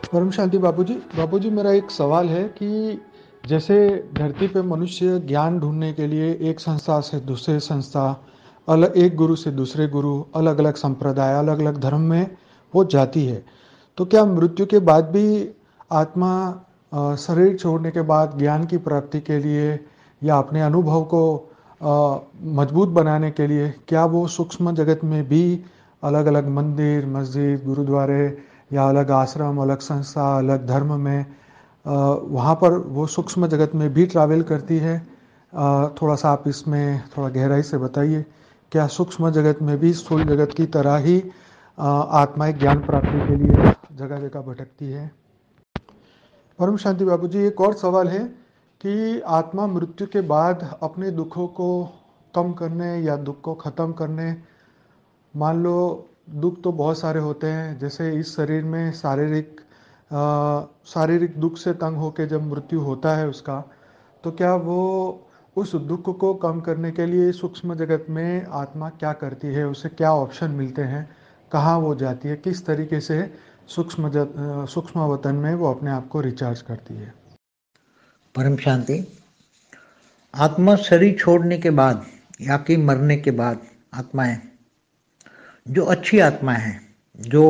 परम शांति बापूजी मेरा एक सवाल है कि जैसे धरती पे मनुष्य ज्ञान ढूंढने के लिए एक संस्था से दूसरे संस्था, अलग एक गुरु से दूसरे गुरु, अलग अलग संप्रदाय, अलग अलग धर्म में वो जाती है। तो क्या मृत्यु के बाद भी आत्मा शरीर छोड़ने के बाद ज्ञान की प्राप्ति के लिए या अपने अनुभव को मजबूत बनाने के लिए क्या वो सूक्ष्म जगत में भी अलग अलग मंदिर, मस्जिद, गुरुद्वारे या अलग आश्रम, अलग संस्था, अलग धर्म में वहाँ पर वो सूक्ष्म जगत में भी ट्रैवल करती है? थोड़ा सा आप इसमें थोड़ा गहराई से बताइए। क्या सूक्ष्म जगत में भी स्थूल जगत की तरह ही आत्माएं ज्ञान प्राप्ति के लिए जगह जगह भटकती है? परम शांति बाबूजी, एक और सवाल है कि आत्मा मृत्यु के बाद अपने दुखों को कम करने या दुख को ख़त्म करने, मान लो दुख तो बहुत सारे होते हैं, जैसे इस शरीर में शारीरिक दुख से तंग होकर जब मृत्यु होता है उसका, तो क्या वो उस दुख को कम करने के लिए सूक्ष्म जगत में आत्मा क्या करती है? उसे क्या ऑप्शन मिलते हैं? कहाँ वो जाती है? किस तरीके से सूक्ष्म वतन में वो अपने आप को रिचार्ज करती है? परम शांति। आत्मा शरीर छोड़ने के बाद या कि मरने के बाद आत्माएं, जो अच्छी आत्माएं हैं, जो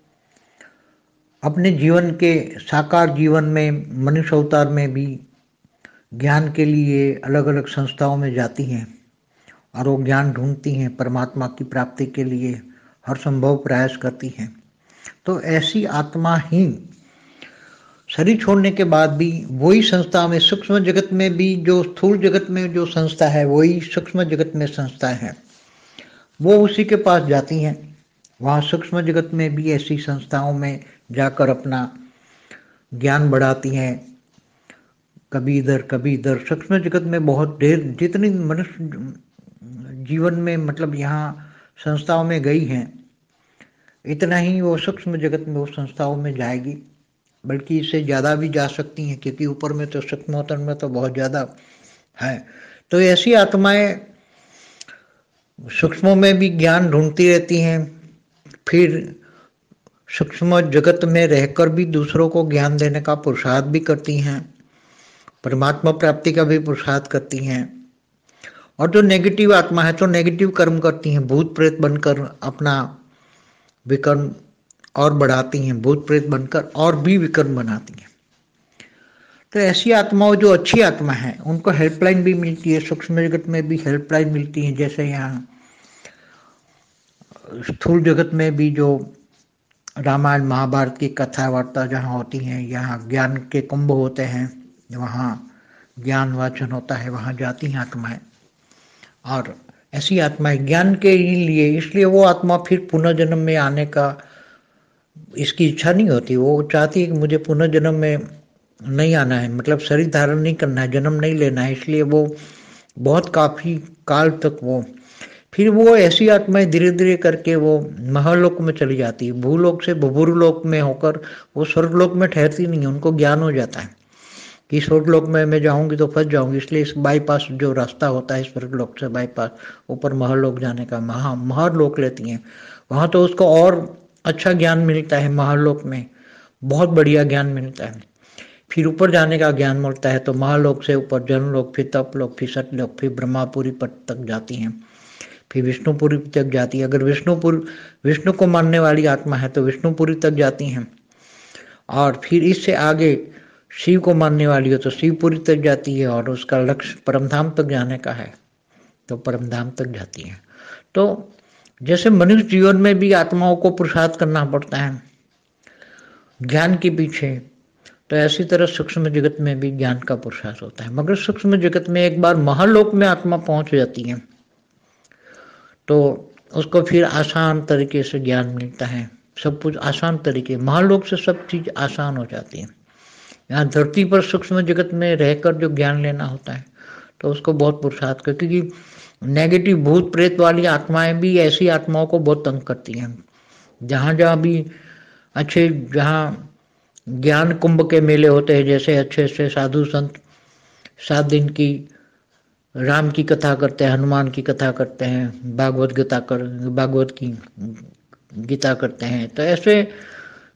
अपने जीवन के साकार जीवन में मनुष्य अवतार में भी ज्ञान के लिए अलग अलग संस्थाओं में जाती हैं और वो ज्ञान ढूंढती हैं, परमात्मा की प्राप्ति के लिए हर संभव प्रयास करती हैं। तो ऐसी आत्मा ही शरीर छोड़ने के बाद भी वही संस्था में, सूक्ष्म जगत में भी जो स्थूल जगत में जो संस्था है वही सूक्ष्म जगत में संस्था है, वो उसी के पास जाती हैं। वहाँ सूक्ष्म जगत में भी ऐसी संस्थाओं में जाकर अपना ज्ञान बढ़ाती हैं, कभी इधर कभी इधर। सूक्ष्म जगत में बहुत ढेर जितनी मनुष्य जीवन में मतलब यहाँ संस्थाओं में गई हैं, इतना ही वो सूक्ष्म जगत में वो संस्थाओं में जाएगी, बल्कि इससे ज़्यादा भी जा सकती हैं, क्योंकि ऊपर में तो सूक्ष्मोत्तर में तो बहुत ज़्यादा है। तो ऐसी आत्माएं सूक्ष्मों में भी ज्ञान ढूंढती रहती हैं, फिर सूक्ष्म जगत में रहकर भी दूसरों को ज्ञान देने का पुरुषार्थ भी करती हैं, परमात्मा प्राप्ति का भी पुरुषार्थ करती हैं। और जो नेगेटिव आत्मा है तो नेगेटिव कर्म करती हैं, भूत प्रेत बनकर अपना विकर्म और बढ़ाती हैं, भूत प्रेत बनकर और भी विकर्म बनाती हैं। तो ऐसी आत्माओं जो अच्छी आत्मा है उनको हेल्पलाइन भी मिलती है, सूक्ष्म जगत में भी हेल्पलाइन मिलती है। जैसे यहाँ स्थूल जगत में भी जो रामायण महाभारत की कथा वार्ता जहाँ होती हैं, यहाँ ज्ञान के कुंभ होते हैं, वहाँ ज्ञान वाचन होता है, वहाँ जाती हैं आत्माएं। और ऐसी आत्माएं ज्ञान के लिए, इसलिए वो आत्मा फिर पुनर्जन्म में आने का इसकी इच्छा नहीं होती। वो चाहती है कि मुझे पुनर्जन्म में नहीं आना है, मतलब शरीर धारण नहीं करना है, जन्म नहीं लेना है। इसलिए वो बहुत काफ़ी काल तक फिर वो ऐसी आत्माएं धीरे धीरे करके वो महलोक में चली जाती है। भूलोक से भूभुरलोक में होकर वो स्वर्गलोक में ठहरती नहीं है। उनको ज्ञान हो जाता है कि स्वर्गलोक में मैं जाऊंगी तो फंस जाऊंगी, इसलिए इस बाईपास जो रास्ता होता है स्वर्गलोक से बाईपास ऊपर महलोक जाने का, महलोक लेती हैं। वहाँ तो उसको और अच्छा ज्ञान मिलता है, महलोक में बहुत बढ़िया ज्ञान मिलता है। फिर ऊपर जाने का ज्ञान मिलता है तो महालोक से ऊपर जनलोक, फिर तपलोक, फिर सतलोक, फिर ब्रह्मापुरी पद तक जाती हैं, फिर विष्णुपुरी तक जाती है। अगर विष्णु को मानने वाली आत्मा है तो विष्णुपुरी तक जाती हैं, और फिर इससे आगे शिव को मानने वाली हो तो शिवपुरी तक जाती है, और उसका लक्ष्य परमधाम तक जाने का है तो परमधाम तक जाती है। तो जैसे मनुष्य जीवन में भी आत्माओं को पुरुषार्थ करना पड़ता है ज्ञान के पीछे, तो ऐसी तरह सूक्ष्म जगत में भी ज्ञान का पुरुषार्थ होता है। मगर सूक्ष्म जगत में एक बार महालोक में आत्मा पहुंच जाती है तो उसको फिर आसान तरीके से ज्ञान मिलता है, सब कुछ आसान तरीके, महालोक से सब चीज़ आसान हो जाती है। यहाँ धरती पर सूक्ष्म जगत में रहकर जो ज्ञान लेना होता है तो उसको बहुत पुरुषार्थ कर, क्योंकि नेगेटिव भूत प्रेत वाली आत्माएं भी ऐसी आत्माओं को बहुत तंग करती हैं। जहाँ जहाँ भी अच्छे, जहाँ ज्ञान कुंभ के मेले होते हैं, जैसे अच्छे अच्छे साधु संत 7 दिन की राम की कथा करते हैं, हनुमान की कथा करते हैं, भागवत की गीता करते हैं, तो ऐसे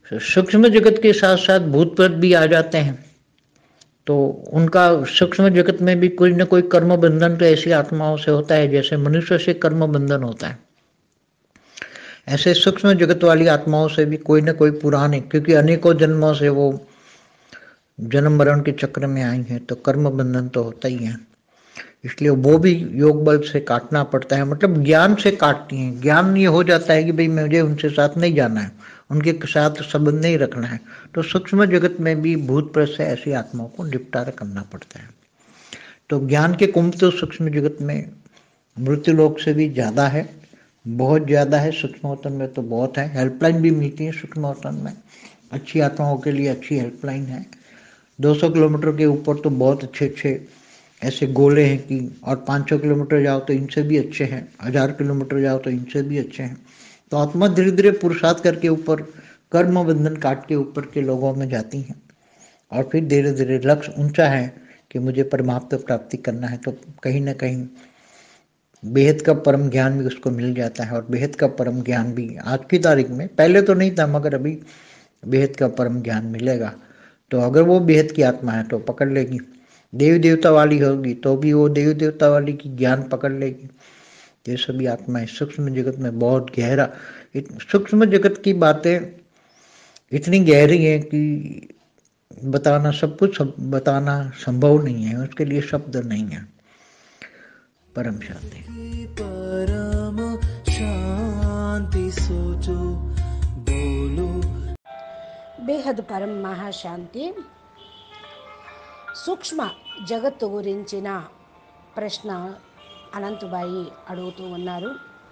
सूक्ष्म जगत के साथ साथ भूत प्रेत भी आ जाते हैं, तो उनका सूक्ष्म जगत में भी कोई न कोई कर्म बंधन तो ऐसी आत्माओं से होता है जैसे मनुष्य से कर्म बंधन होता है। ऐसे सूक्ष्म जगत वाली आत्माओं से भी कोई न कोई पुराने, क्योंकि अनेकों जन्मों से वो जन्म मरण के चक्र में आई हैं, तो कर्म बंधन तो होता ही है। इसलिए वो भी योग बल से काटना पड़ता है, मतलब ज्ञान से काटती हैं। ज्ञान ये हो जाता है कि भाई मुझे उनसे साथ नहीं जाना है, उनके साथ संबंध नहीं रखना है, तो सूक्ष्म जगत में भी भूत प्रेत से ऐसी आत्माओं को निपटारा करना पड़ता है। तो ज्ञान के कुंभ तो सूक्ष्म जगत में मृत्यु लोक से भी ज़्यादा है, बहुत ज़्यादा है। सूक्ष्मोत्तन में तो बहुत है, हेल्पलाइन भी मिलती है सूक्ष्मोत्तन में, अच्छी आत्माओं के लिए अच्छी हेल्पलाइन है। 200 किलोमीटर के ऊपर तो बहुत अच्छे अच्छे ऐसे गोले हैं कि, और 500 किलोमीटर जाओ तो इनसे भी अच्छे हैं, 1000 किलोमीटर जाओ तो इनसे भी अच्छे हैं। तो आत्मा धीरे धीरे पुरुषार्थ करके ऊपर कर्म बंधन काट के ऊपर के लोगों में जाती हैं, और फिर धीरे धीरे लक्ष्य ऊंचा है कि मुझे परमात्मा प्राप्ति करना है, तो कहीं ना कहीं बेहद का परम ज्ञान भी उसको मिल जाता है। और बेहद का परम ज्ञान भी आज की तारीख में, पहले तो नहीं था मगर अभी बेहद का परम ज्ञान मिलेगा। तो अगर वो बेहद की आत्मा है तो पकड़ लेगी, देवी देवता वाली होगी तो भी वो देवी देवता वाली की ज्ञान पकड़ लेगी। ये सभी आत्माएं सूक्ष्म जगत में बहुत गहरा, सूक्ष्म जगत की बातें इतनी गहरी हैं कि बताना, सब कुछ बताना संभव नहीं है, उसके लिए शब्द नहीं है। परम शांति। परम शांति सोचो बोलो। బేహద్ పరం మహాశాంతి. సూక్ష్మ జగత్తు గురించిన ప్రశ్న అనంతబాయి అడుగుతూ ఉన్నారు.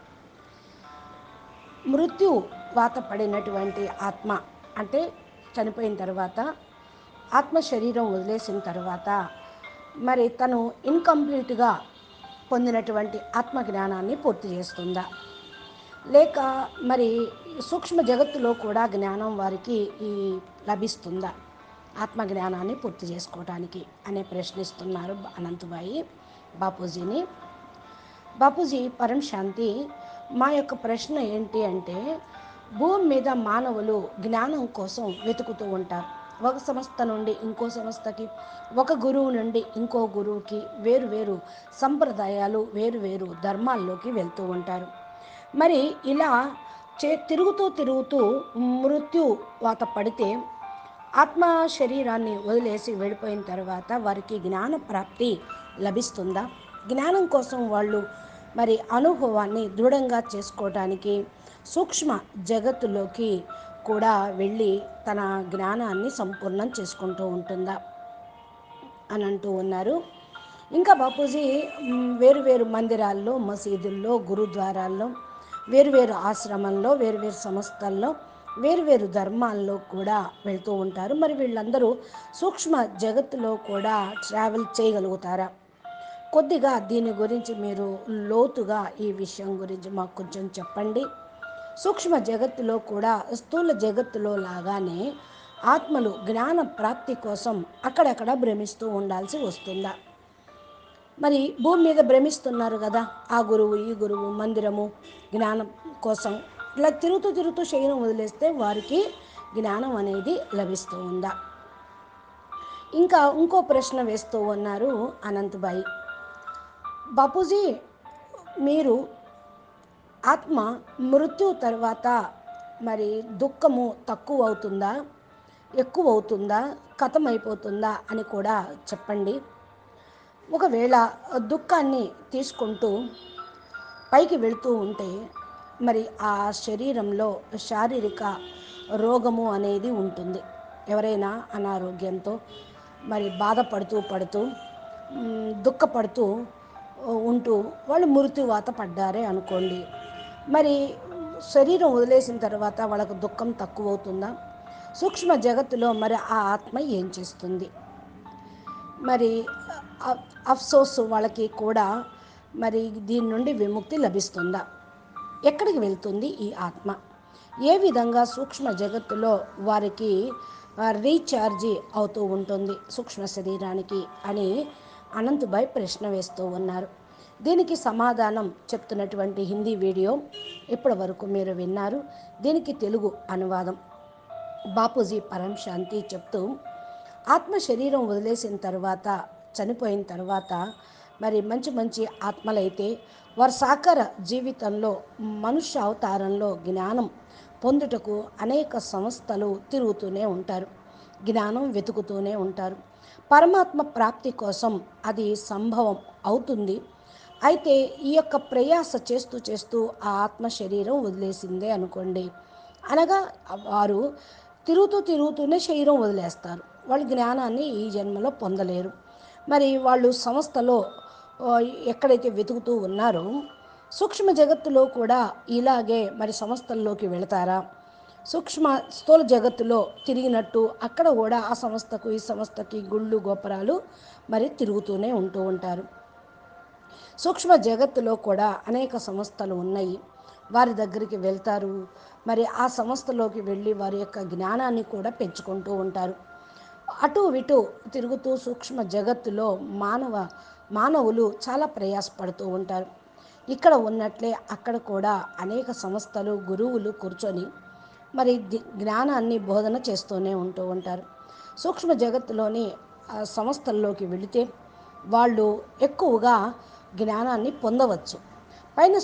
మృత్యు వాత పడినటువంటి ఆత్మ అంటే చనిపోయిన తర్వాత ఆత్మ శరీరం వదిలేసిన తర్వాత మరి తను ఇన్కంప్లీట్గా పొందినటువంటి ఆత్మ జ్ఞానాన్ని పూర్తి చేస్తుందా, లేక మరి సూక్ష్మ జగత్తులో కూడా జ్ఞానం వారికి లభిస్తుందా ఆత్మ జ్ఞానాన్ని పూర్తి చేసుకోవడానికి అనే ప్రశ్నిస్తున్నారు అనంతబాయి బాపూజీని. బాపూజీ పరం శాంతి, మా యొక్క ప్రశ్న ఏంటి అంటే, భూమి మీద మానవులు జ్ఞానం కోసం వెతుకుతూ ఉంటారు. ఒక సంస్థ నుండి ఇంకో సంస్థకి, ఒక గురువు నుండి ఇంకో గురువుకి, వేరు వేరు సంప్రదాయాలు, వేరు వేరు ధర్మాల్లోకి వెళ్తూ ఉంటారు. మరి ఇలా తిరుగుతూ తిరుగుతూ మృత్యు వాత పడితే ఆత్మ శరీరాన్ని వదిలేసి వెళ్ళిపోయిన తర్వాత వారికి జ్ఞాన ప్రాప్తి లభిస్తుందా? జ్ఞానం కోసం వాళ్ళు మరి అనుభవాన్ని దృఢంగా చేసుకోవడానికి సూక్ష్మ జగత్తులోకి కూడా వెళ్ళి తన జ్ఞానాన్ని సంపూర్ణం చేసుకుంటూ ఉంటుందా అని అంటూ ఉన్నారు. ఇంకా బాపూజీ వేరువేరు మందిరాల్లో, మసీదుల్లో, గురుద్వారాల్లో, వేరువేరు ఆశ్రమంలో, వేరువేరు సంస్థల్లో, వేరువేరు ధర్మాల్లో కూడా వెళ్తూ ఉంటారు. మరి వీళ్ళందరూ సూక్ష్మ జగత్తులో కూడా ట్రావెల్ చేయగలుగుతారా? కొద్దిగా దీని గురించి మీరు లోతుగా ఈ విషయం గురించి మాకు కొంచెం చెప్పండి. సూక్ష్మ జగత్తులో కూడా స్థూల జగత్తులో లాగానే ఆత్మలు జ్ఞాన ప్రాప్తి కోసం అక్కడక్కడ భ్రమిస్తూ ఉండాల్సి వస్తుందా? మరి భూమి మీద భ్రమిస్తున్నారు కదా, ఆ గురువు ఈ గురువు మందిరము జ్ఞానం కోసం ఇలా తిరుగుతూ తిరుగుతూ శరీరం వదిలేస్తే వారికి జ్ఞానం అనేది లభిస్తూ ఉందా? ఇంకా ఇంకో ప్రశ్న వేస్తూ ఉన్నారు అనంతబాయి. బాపూజీ, మీరు ఆత్మ మృత్యు తర్వాత మరి దుఃఖము తక్కువ అవుతుందా, ఎక్కువ అవుతుందా, ఖతమైపోతుందా అని కూడా చెప్పండి. ఒకవేళ దుఃఖాన్ని తీసుకుంటూ పైకి వెళుతూ ఉంటే మరి ఆ శరీరంలో శారీరక రోగము అనేది ఉంటుంది. ఎవరైనా అనారోగ్యంతో మరి బాధపడుతూ దుఃఖపడుతూ ఉంటూ వాళ్ళు మృత్యువాత పడ్డారే అనుకోండి, మరి శరీరం వదిలేసిన తర్వాత వాళ్ళకు దుఃఖం తక్కువ అవుతుందా? సూక్ష్మ జగత్తులో మరి ఆ ఆత్మ ఏం చేస్తుంది? మరి అఫ్సోస్ వాళ్ళకి కూడా మరి దీని నుండి విముక్తి లభిస్తుందా? ఎక్కడికి వెళ్తుంది ఈ ఆత్మ? ఏ విధంగా సూక్ష్మ జగత్తులో వారికి రీఛార్జీ అవుతూ ఉంటుంది సూక్ష్మ శరీరానికి అని అనంతబాయ్ ప్రశ్న వేస్తూ ఉన్నారు. దీనికి సమాధానం చెప్తున్నటువంటి హిందీ వీడియో ఇప్పటి వరకు మీరు విన్నారు. దీనికి తెలుగు అనువాదం బాపూజీ పరం శాంతి చెప్తూ, ఆత్మ శరీరం వదిలేసిన తర్వాత, చనిపోయిన తర్వాత మరి మంచి మంచి ఆత్మలైతే వారి సాకార జీవితంలో మనుష్య అవతారంలో జ్ఞానం పొందుటకు అనేక సంస్థలు తిరుగుతూనే ఉంటారు, జ్ఞానం వెతుకుతూనే ఉంటారు. పరమాత్మ ప్రాప్తి కోసం అది సంభవం అవుతుంది. అయితే ఈ యొక్క ప్రయాస చేస్తూ చేస్తూ ఆ ఆత్మ శరీరం వదిలేసిందే అనుకోండి, అనగా వారు తిరుగుతూ తిరుగుతూనే శరీరం వదిలేస్తారు. వాళ్ళు జ్ఞానాన్ని ఈ జన్మలో పొందలేరు. మరి వాళ్ళు సంస్థలో ఆ, ఎక్కడైతే వెతుకుతూ ఉన్నారో సూక్ష్మ జగత్తులో కూడా ఇలాగే మరి సంస్థల్లోకి వెళతారా? సూక్ష్మ స్థూల జగత్తులో తిరిగినట్టు అక్కడ కూడా ఆ సంస్థకు ఈ సంస్థకి గుళ్ళు గోపురాలు మరి తిరుగుతూనే ఉంటూ ఉంటారు. సూక్ష్మ జగత్తులో కూడా అనేక సంస్థలు ఉన్నాయి. వారి దగ్గరికి వెళ్తారు. మరి ఆ సంస్థలోకి వెళ్ళి వారి యొక్క జ్ఞానాన్ని కూడా పెంచుకుంటూ ఉంటారు. అటు ఇటు తిరుగుతూ సూక్ష్మ జగత్తులో మానవులు చాలా ప్రయాసపడుతూ ఉంటారు. ఇక్కడ ఉన్నట్లే అక్కడ కూడా అనేక సంస్థలు గురువులు కూర్చొని మరి జ్ఞానాన్ని బోధన చేస్తూనే ఉంటూ ఉంటారు. సూక్ష్మ జగత్తులోని సంస్థల్లోకి వెళితే వాళ్ళు ఎక్కువగా జ్ఞానాన్ని పొందవచ్చు. పైన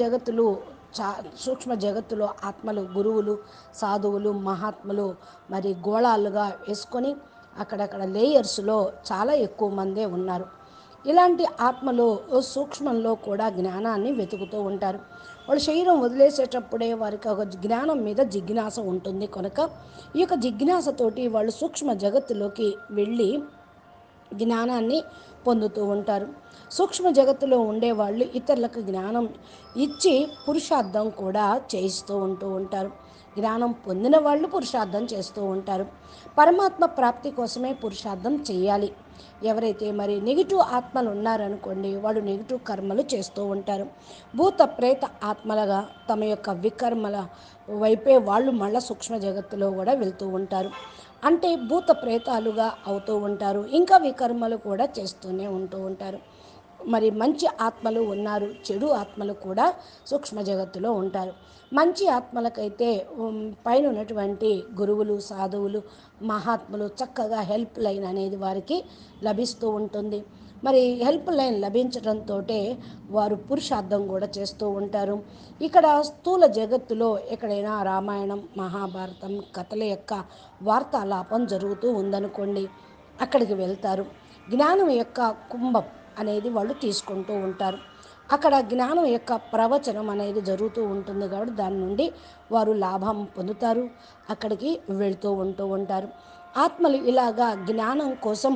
సూక్ష్మ జగత్తులో ఆత్మలు, గురువులు, సాధువులు, మహాత్ములు మరి గోళాలుగా వేసుకొని అక్కడక్కడ లేయర్స్లో చాలా ఎక్కువ మందే ఉన్నారు. ఇలాంటి ఆత్మలు సూక్ష్మంలో కూడా జ్ఞానాన్ని వెతుకుతూ ఉంటారు. వాళ్ళు శరీరం వదిలేసేటప్పుడే వారికి ఒక జ్ఞానం మీద జిజ్ఞాస ఉంటుంది కనుక ఈ యొక్క జిజ్ఞాసతోటి వాళ్ళు సూక్ష్మ జగత్తులోకి వెళ్ళి జ్ఞానాన్ని పొందుతూ ఉంటారు. సూక్ష్మ జగత్తులో ఉండేవాళ్ళు ఇతరులకు జ్ఞానం ఇచ్చి పురుషార్థం కూడా చేయిస్తూ ఉంటూ ఉంటారు. జ్ఞానం పొందిన వాళ్ళు పురుషార్థం చేస్తూ ఉంటారు. పరమాత్మ ప్రాప్తి కోసమే పురుషార్థం చేయాలి. ఎవరైతే మరి నెగిటివ్ ఆత్మలు ఉన్నారనుకోండి, వాళ్ళు నెగిటివ్ కర్మలు చేస్తూ ఉంటారు. భూత ప్రేత ఆత్మలుగా తమ యొక్క వికర్మల వైపే వాళ్ళు మళ్ళా సూక్ష్మ జగత్తులో కూడా వెళ్తూ ఉంటారు. అంటే భూత ప్రేతాలుగా అవుతూ ఉంటారు. ఇంకా వికర్మలు కూడా చేస్తూనే ఉంటూ ఉంటారు. మరి మంచి ఆత్మలు ఉన్నారు, చెడు ఆత్మలు కూడా సూక్ష్మ జగత్తులో ఉంటారు. మంచి ఆత్మలకైతే పైన ఉన్నటువంటి గురువులు, సాధువులు, మహాత్ములు చక్కగా హెల్ప్ లైన్ అనేది వారికి లభిస్తూ ఉంటుంది. మరి హెల్ప్ లైన్ లభించడంతో వారు పురుషార్థం కూడా చేస్తూ ఉంటారు. ఇక్కడ స్థూల జగత్తులో ఎక్కడైనా రామాయణం, మహాభారతం కథల యొక్క వార్తాలాపం జరుగుతూ ఉందనుకోండి, అక్కడికి వెళ్తారు. జ్ఞానం యొక్క కుంభం అనేది వాళ్ళు తీసుకుంటూ ఉంటారు. అక్కడ జ్ఞానం యొక్క ప్రవచనం అనేది జరుగుతూ ఉంటుంది కాబట్టి దాని నుండి వారు లాభం పొందుతారు. అక్కడికి వెళ్తూ ఉంటూ ఉంటారు. ఆత్మలు ఇలాగా జ్ఞానం కోసం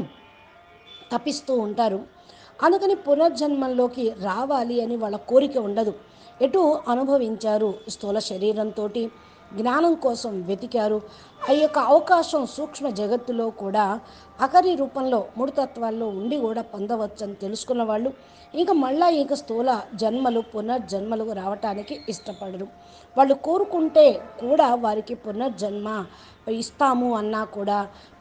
తపిస్తూ ఉంటారు. అందుకని పునర్జన్మంలోకి రావాలి అని వాళ్ళ కోరిక ఉండదు. ఎటు అనుభవించారు, స్థూల శరీరంతో జ్ఞానం కోసం వెతికారు. ఆ యొక్క అవకాశం సూక్ష్మ జగత్తులో కూడా అకరి రూపంలో మూడు తత్వాల్లో ఉండి కూడా పొందవచ్చని తెలుసుకున్న వాళ్ళు ఇంకా మళ్ళా ఇక స్థూల జన్మలు పునర్జన్మలు రావటానికి ఇష్టపడరు. వాళ్ళు కోరుకుంటే కూడా వారికి పునర్జన్మ ఇస్తాము అన్నా కూడా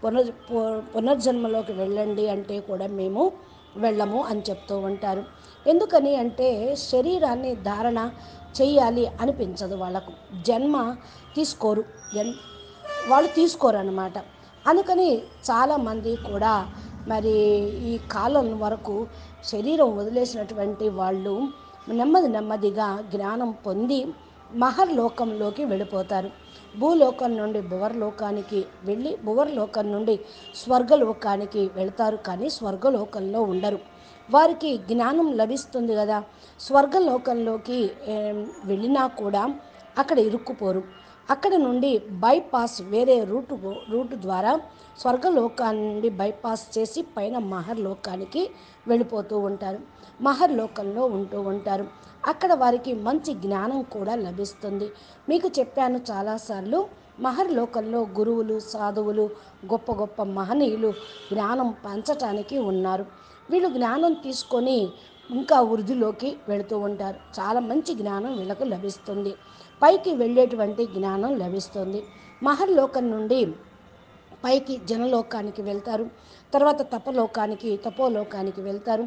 పునర్జన్మలోకి వెళ్ళండి అంటే కూడా మేము వెళ్ళము అని చెప్తూ ఉంటారు. ఎందుకని అంటే శరీరాన్ని ధారణ చెయ్యాలి అనిపించదు వాళ్ళకు. జన్మ తీసుకోరు, వాళ్ళు తీసుకోరన్నమాట. అందుకని చాలామంది కూడా మరి ఈ కాలం వరకు శరీరం వదిలేసినటువంటి వాళ్ళు నెమ్మదిగా జ్ఞానం పొంది మహర్లోకంలోకి వెళ్ళిపోతారు. భూలోకం నుండి భువర్లోకానికి వెళ్ళి భువర్లోకం నుండి స్వర్గలోకానికి వెళ్తారు. కానీ స్వర్గలోకంలో ఉండరు. వారికి జ్ఞానం లభిస్తుంది కదా. స్వర్గలోకంలోకి వెళ్ళినా కూడా అక్కడ ఇరుక్కుపోరు. అక్కడ నుండి బైపాస్ వేరే రూటు ద్వారా స్వర్గలోకాన్ని నుండి బైపాస్ చేసి పైన మహర్లోకానికి వెళ్ళిపోతూ ఉంటారు. మహర్లోకంలో ఉంటూ ఉంటారు. అక్కడ వారికి మంచి జ్ఞానం కూడా లభిస్తుంది. మీకు చెప్పాను చాలాసార్లు, మహర్లోకంలో గురువులు, సాధువులు, గొప్ప గొప్ప మహనీయులు జ్ఞానం పంచటానికి ఉన్నారు. వీళ్ళు జ్ఞానం తీసుకొని ఇంకా వృద్ధిలోకి వెళుతూ ఉంటారు. చాలా మంచి జ్ఞానం వీళ్ళకు లభిస్తుంది. పైకి వెళ్ళేటువంటి జ్ఞానం లభిస్తుంది. మహర్లోకం నుండి పైకి జనలోకానికి వెళ్తారు. తర్వాత తపోలోకానికి వెళ్తారు.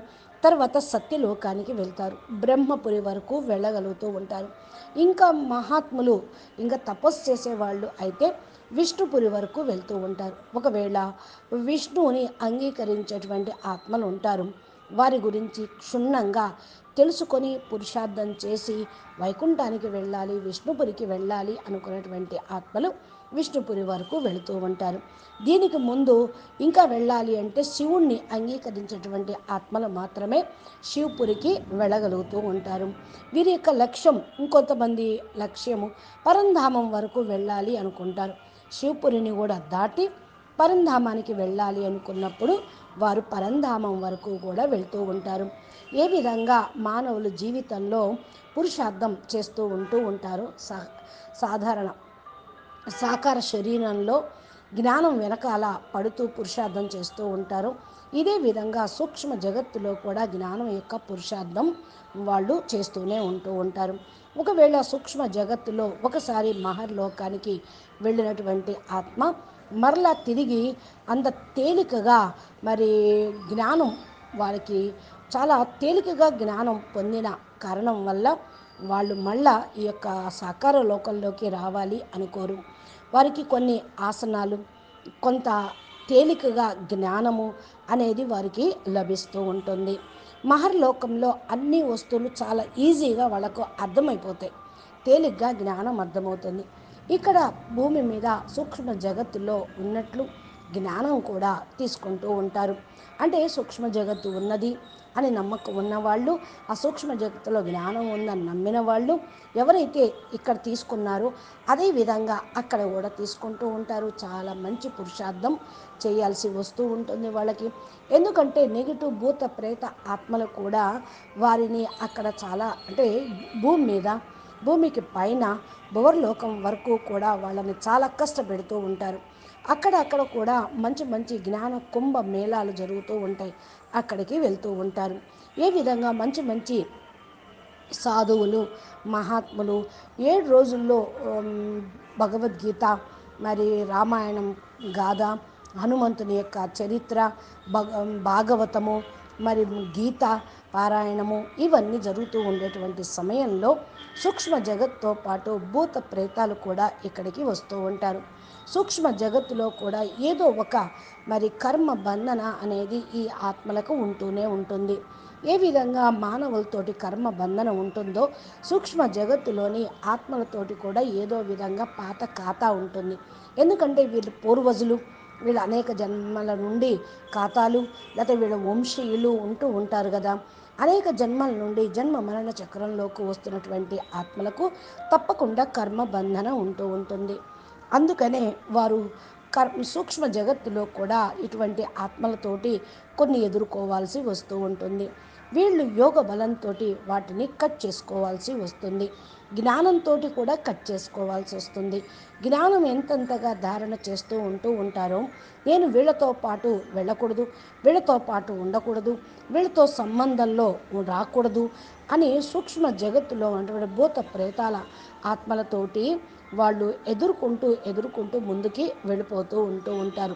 తర్వాత సత్యలోకానికి వెళ్తారు, బ్రహ్మపురి వరకు వెళ్ళగలుగుతూ ఉంటారు. ఇంకా మహాత్ములు, ఇంకా తపస్సు చేసేవాళ్ళు అయితే విష్ణుపురి వరకు వెళ్తూ ఉంటారు. ఒకవేళ విష్ణువుని అంగీకరించేటువంటి ఆత్మలు ఉంటారు, వారి గురించి క్షుణ్ణంగా తెలుసుకొని పురుషార్థం చేసి వైకుంఠానికి వెళ్ళాలి, విష్ణుపురికి వెళ్ళాలి అనుకునేటువంటి ఆత్మలు విష్ణుపురి వరకు వెళుతూ ఉంటారు. దీనికి ముందు ఇంకా వెళ్ళాలి అంటే శివుణ్ణి అంగీకరించేటువంటి ఆత్మలు మాత్రమే శివపురికి వెళ్ళగలుగుతూ ఉంటారు. వీరి యొక్క లక్ష్యం, ఇంకొంతమంది లక్ష్యము పరంధామం వరకు వెళ్ళాలి అనుకుంటారు. శివపురిని కూడా దాటి పరంధామానికి వెళ్ళాలి అనుకున్నప్పుడు వారు పరంధామం వరకు కూడా వెళ్తూ ఉంటారు. ఏ విధంగా మానవులు జీవితంలో పురుషార్థం చేస్తూ ఉంటారు. సాధారణ సాకార శరీరంలో జ్ఞానం వెనకాల పడుతూ పురుషార్థం చేస్తూ ఉంటారు. ఇదే విధంగా సూక్ష్మ జగత్తులో కూడా జ్ఞానం యొక్క పురుషార్థం వాళ్ళు చేస్తూనే ఉంటారు. ఒకవేళ సూక్ష్మ జగత్తులో ఒకసారి మహర్లోకానికి వెళ్ళినటువంటి ఆత్మ మరలా తిరిగి అంత తేలికగా మరి జ్ఞానం వారికి చాలా తేలికగా జ్ఞానం పొందిన కారణం వల్ల వాళ్ళు మళ్ళా ఈ యొక్క సాకార లోకంలోకి రావాలి అనుకోరు. వారికి కొన్ని ఆసనాలు, కొంత తేలికగా జ్ఞానము అనేది వారికి లభిస్తూ ఉంటుంది. మహర్లోకంలో అన్ని వస్తువులు చాలా ఈజీగా వాళ్ళకు అర్థమైపోతాయి, తేలిగ్గా జ్ఞానం అర్థమవుతుంది. ఇక్కడ భూమి మీద సూక్ష్మ జగత్తులో ఉన్నట్లు జ్ఞానం కూడా తీసుకుంటూ ఉంటారు. అంటే సూక్ష్మ జగత్తు ఉన్నది అని నమ్మకం ఉన్నవాళ్ళు, ఆ సూక్ష్మ జగత్తులో జ్ఞానం ఉందని నమ్మిన వాళ్ళు ఎవరైతే ఇక్కడ తీసుకున్నారో అదే విధంగా అక్కడ కూడా తీసుకుంటూ ఉంటారు. చాలా మంచి పురుషార్థం చేయాల్సి వస్తూ ఉంటుంది వాళ్ళకి. ఎందుకంటే నెగిటివ్ భూత ప్రేత ఆత్మలు కూడా వారిని అక్కడ చాలా, అంటే భూమి మీద, భూమికి పైన భువర్లోకం వరకు కూడా వాళ్ళని చాలా కష్టపెడుతూ ఉంటారు. అక్కడ కూడా మంచి మంచి జ్ఞాన కుంభ మేళాలు జరుగుతూ ఉంటాయి, అక్కడికి వెళ్తూ ఉంటారు. ఏ విధంగా మంచి మంచి సాధువులు, మహాత్ములు 7 రోజుల్లో భగవద్గీత, మరి రామాయణం గాథ, హనుమంతుని యొక్క చరిత్ర, భాగవతము, మరి గీత పారాయణము ఇవన్నీ జరుగుతూ ఉండేటువంటి సమయంలో సూక్ష్మ జగత్తో పాటు భూత ప్రేతాలు కూడా ఇక్కడికి వస్తూ ఉంటారు. సూక్ష్మ జగత్తులో కూడా ఏదో ఒక మరి కర్మ బంధన అనేది ఈ ఆత్మలకు ఉంటూనే ఉంటుంది. ఏ విధంగా మానవులతోటి కర్మ బంధన ఉంటుందో సూక్ష్మ జగత్తులోని ఆత్మలతోటి కూడా ఏదో విధంగా పాత ఖాతా ఉంటుంది. ఎందుకంటే వీళ్ళు పూర్వజులు, వీళ్ళు అనేక జన్మల నుండి ఖాతాలు, లేకపోతే వీళ్ళ వంశీయులు ఉంటూ ఉంటారు కదా. అనేక జన్మల నుండి జన్మ మరణ చక్రంలోకి వస్తున్నటువంటి ఆత్మలకు తప్పకుండా కర్మ బంధన ఉంటూ ఉంటుంది. అందుకనే వారు సూక్ష్మ జగత్తులో కూడా ఇటువంటి ఆత్మలతోటి కొన్ని ఎదుర్కోవాల్సి వస్తూ ఉంటుంది. వీళ్ళు యోగ బలంతో వాటిని కట్ చేసుకోవాల్సి వస్తుంది, జ్ఞానంతో కూడా కట్ చేసుకోవాల్సి వస్తుంది. జ్ఞానం ఎంతెంతగా ధారణ చేస్తూ ఉంటారో, నేను వీళ్ళతో పాటు వెళ్ళకూడదు, వీళ్ళతో పాటు ఉండకూడదు, వీళ్ళతో సంబంధంలో రాకూడదు అని సూక్ష్మ జగత్తులో అంటే భూత ప్రేతాల ఆత్మలతోటి వాళ్ళు ఎదుర్కొంటూ ముందుకి వెళ్ళిపోతూ ఉంటారు.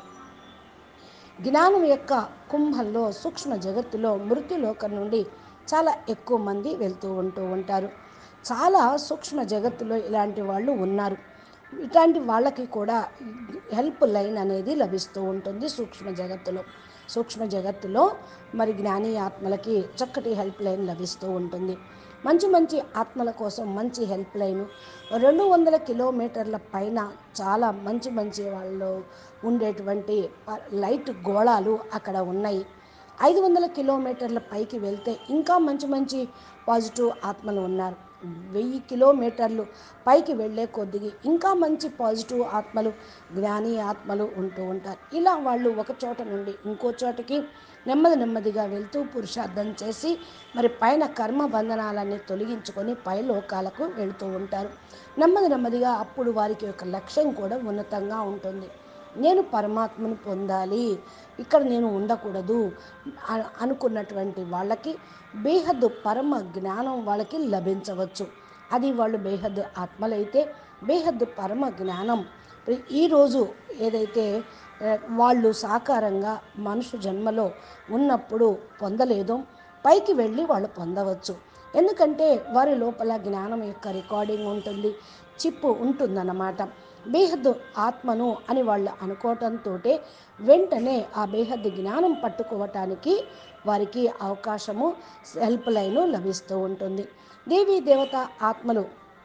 జ్ఞానం యొక్క కుంభంలో సూక్ష్మ జగత్తులో మృత్యులోకం నుండి చాలా ఎక్కువ మంది వెళ్తూ ఉంటారు. చాలా సూక్ష్మ జగత్తులో ఇలాంటి వాళ్ళు ఉన్నారు. ఇట్లాంటి వాళ్ళకి కూడా హెల్ప్ లైన్ అనేది లభిస్తూ ఉంటుంది సూక్ష్మ జగత్తులో మరి జ్ఞాని ఆత్మలకి చక్కటి హెల్ప్ లైన్ లభిస్తూ ఉంటుంది. మంచి మంచి ఆత్మల కోసం మంచి హెల్ప్ లైను 200 కిలోమీటర్ల పైన చాలా మంచి మంచి వాళ్ళు ఉండేటువంటి లైట్ గోళాలు అక్కడ ఉన్నాయి. 500 కిలోమీటర్ల పైకి వెళ్తే ఇంకా మంచి మంచి పాజిటివ్ ఆత్మలు ఉన్నారు. 1000 కిలోమీటర్లు పైకి వెళ్ళే కొద్దిగా ఇంకా మంచి పాజిటివ్ ఆత్మలు, జ్ఞాని ఆత్మలు ఉంటూ ఉంటారు. ఇలా వాళ్ళు ఒక చోట నుండి ఇంకో చోటకి నెమ్మదిగా వెళ్తూ పురుషార్థం చేసి మరి పైన కర్మ బంధనాలన్నీ తొలగించుకొని పై లోకాలకు వెళుతూ ఉంటారు. నెమ్మదిగా అప్పుడు వారికి ఒక లక్ష్యం కూడా ఉన్నతంగా ఉంటుంది. నేను పరమాత్మను పొందాలి, ఇక్కడ నేను ఉండకూడదు అనుకున్నటువంటి వాళ్ళకి బేహద్దు పరమ జ్ఞానం వాళ్ళకి లభించవచ్చు. అది వాళ్ళు బేహద్దు ఆత్మలైతే బేహద్దు పరమ జ్ఞానం ఈరోజు ఏదైతే వాళ్ళు సాకారంగా మనుషు జన్మలో ఉన్నప్పుడు పొందలేదో పైకి వెళ్ళి వాళ్ళు పొందవచ్చు. ఎందుకంటే వారి లోపల జ్ఞానం యొక్క రికార్డింగ్ ఉంటుంది, చిప్పు ఉంటుందన్నమాట. బేహద్దు ఆత్మను అని వాళ్ళు అనుకోవటంతో వెంటనే ఆ బేహద్దు జ్ఞానం పట్టుకోవటానికి వారికి అవకాశము, హెల్ప్ లైను లభిస్తూ ఉంటుంది. దేవీ దేవత ఆత్మలు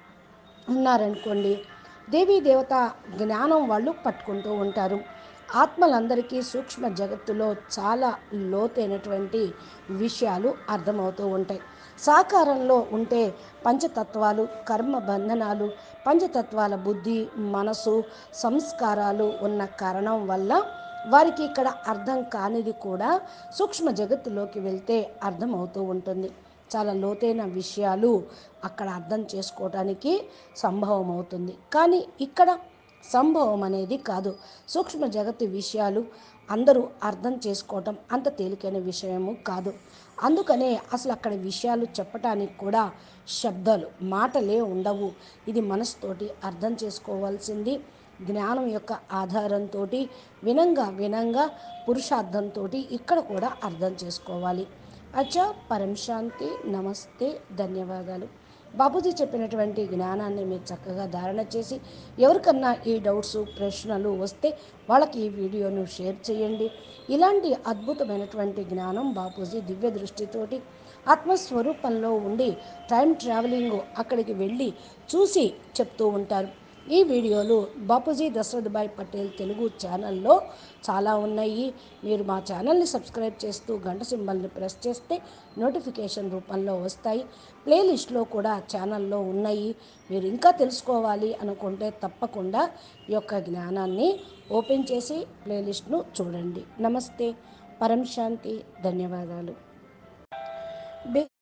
ఉన్నారనుకోండి, దేవీ దేవత జ్ఞానం వాళ్ళు పట్టుకుంటూ ఉంటారు. ఆత్మలందరికీ సూక్ష్మ జగత్తులో చాలా లోతైనటువంటి విషయాలు అర్థమవుతూ ఉంటాయి. సాకారంలో ఉంటే పంచతత్వాలు, కర్మ బంధనాలు, పంచతత్వాల బుద్ధి, మనసు, సంస్కారాలు ఉన్న కారణం వల్ల వారికి ఇక్కడ అర్థం కానిది కూడా సూక్ష్మ జగత్తులోకి వెళ్తే అర్థమవుతూ ఉంటుంది. చాలా లోతైన విషయాలు అక్కడ అర్థం చేసుకోవడానికి సంభవం అవుతుంది. కానీ ఇక్కడ సంభవం అనేది కాదు. సూక్ష్మ జగత్తు విషయాలు అందరూ అర్థం చేసుకోవటం అంత తేలికైన విషయము కాదు. అందుకనే అసలు అక్కడ విషయాలు చెప్పటానికి కూడా శబ్దాలు, మాటలే ఉండవు. ఇది మనసుతోటి అర్థం చేసుకోవాల్సింది. జ్ఞానం యొక్క ఆధారంతో వినంగా వినంగా పురుషార్థంతో ఇక్కడ కూడా అర్థం చేసుకోవాలి. అచ్చా, పరం శాంతి, నమస్తే, ధన్యవాదాలు. బాపూజీ చెప్పినటువంటి జ్ఞానాన్ని మీరు చక్కగా ధారణ చేసి ఎవరికన్నా ఈ డౌట్స్, ప్రశ్నలు వస్తే వాళ్ళకి ఈ వీడియోను షేర్ చేయండి. ఇలాంటి అద్భుతమైనటువంటి జ్ఞానం బాపూజీ దివ్య దృష్టితోటి ఆత్మస్వరూపంలో ఉండి టైం ట్రావెలింగ్ అక్కడికి వెళ్ళి చూసి చెప్తూ ఉంటారు. ఈ వీడియోలు బాపూజీ దశరథభాయ్ పటేల్ తెలుగు ఛానల్లో చాలా ఉన్నాయి. మీరు మా ఛానల్ని సబ్స్క్రైబ్ చేస్తూ గంట సింబల్ని ప్రెస్ చేస్తే నోటిఫికేషన్ రూపంలో వస్తాయి. ప్లేలిస్ట్లో కూడా ఛానల్లో ఉన్నాయి. మీరు ఇంకా తెలుసుకోవాలి అనుకుంటే తప్పకుండా ఈ యొక్క జ్ఞానాన్ని ఓపెన్ చేసి ప్లేలిస్ట్ను చూడండి. నమస్తే, పరం శాంతి, ధన్యవాదాలు.